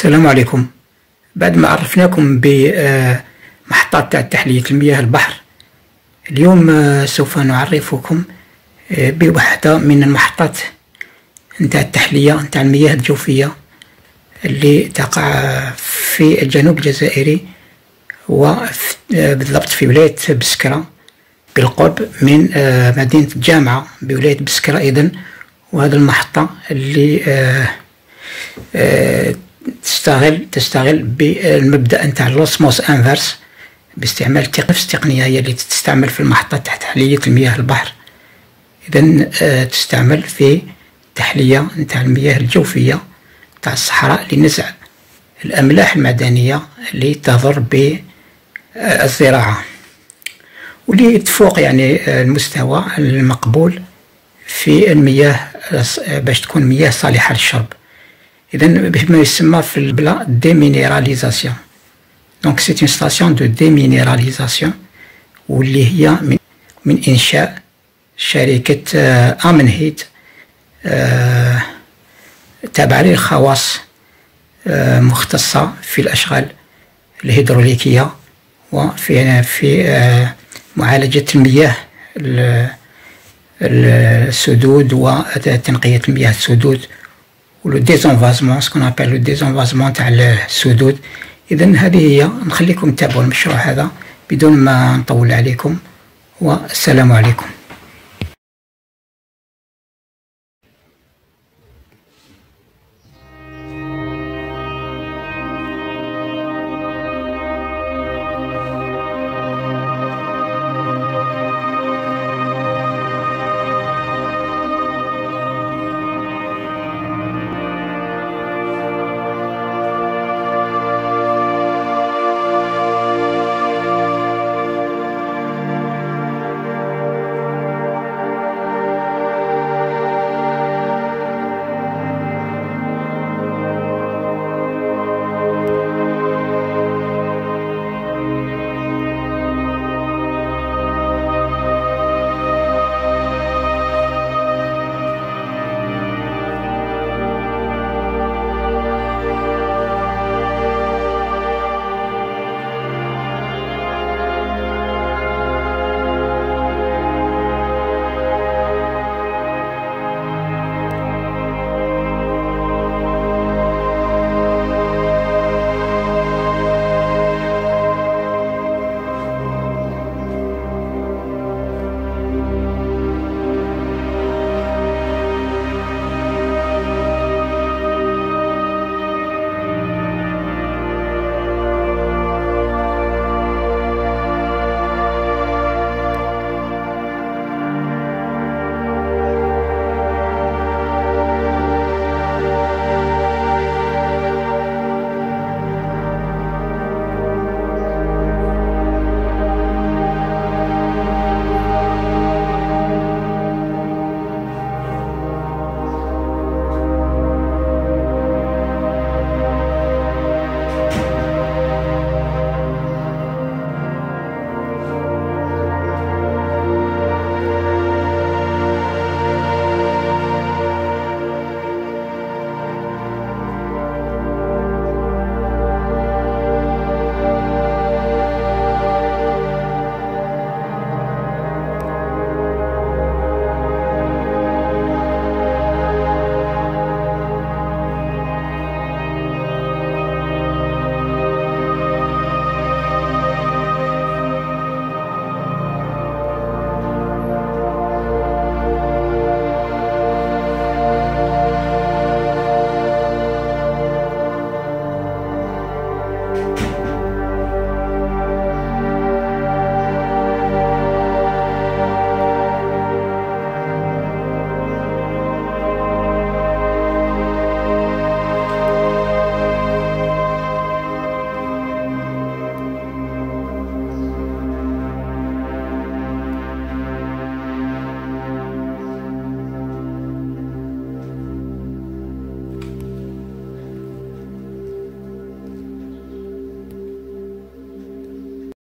السلام عليكم. بعد ما عرفناكم بمحطات تاع تحلية المياه البحر، اليوم سوف نعرفكم بوحدة من المحطات نتاع التحلية نتاع المياه الجوفية اللي تقع في الجنوب الجزائري، وبالضبط في ولاية بسكرة بالقرب من مدينة الجامعة بولاية بسكرة أيضا. وهذه المحطة اللي تستغل بالمبدأ نتاع الأوسموس انفرس باستعمال نفس التقنية هي اللي تستعمل في المحطة تحت تحلية المياه البحر. إذن تستعمل في تحلية نتاع المياه الجوفية تاع الصحراء لنزع الأملاح المعدنية اللي تضر بالزراعة واللي تفوق يعني المستوى المقبول في المياه باش تكون مياه صالحة للشرب. إذن بما يسمى في البلا ديمينيراليزاسيون. دونك سي اون ستاسيون دو ديمينيراليزاسيون، واللي هي من إنشاء شركة آمنهيد تابعة للخواص، مختصة في الأشغال الهيدروليكية وفي معالجة المياه السدود وتنقية المياه السدود ولو ديزونفازمون، سكون ابل لو ديزونفازمون تاع السدود. إذن هذه هي، نخليكم تتابعوا المشروع هذا بدون ما نطول عليكم، والسلام عليكم.